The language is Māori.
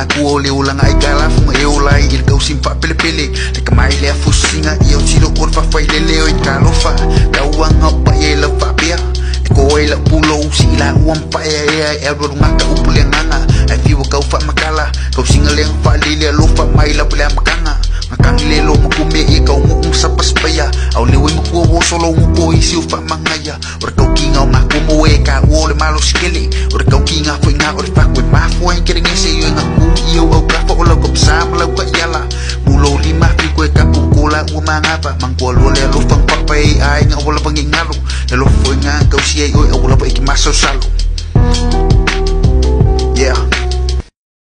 ngaku ole ulang ai kala funga e ola i kau simpa pele pele le kamai le fusinga i o tiro or fa fai le leo i kalofa tauanga pa e la fa bia ko e la pulo si la uam pa e ro ngaka upule nganga ai fiwa kau fa makala kau singa le fa lile lo fa mai la pele makanga makang le lo makume e kau mu sa paspaya au le mo ko solo mo ko i si fa mangaya or kau kinga ma ko mo e ka ole malo skele or kau kinga foi nga or fa ko ma foi kering se yo nga ku yo au ka fo lo ko sa ma lo ka yala mulo lima fi ko ka ku kola u manga pa mang ko lo le lo fa pa pai ai nga wala pang ngalo le lo foi nga kau si ai o wala pa iki maso salo yeah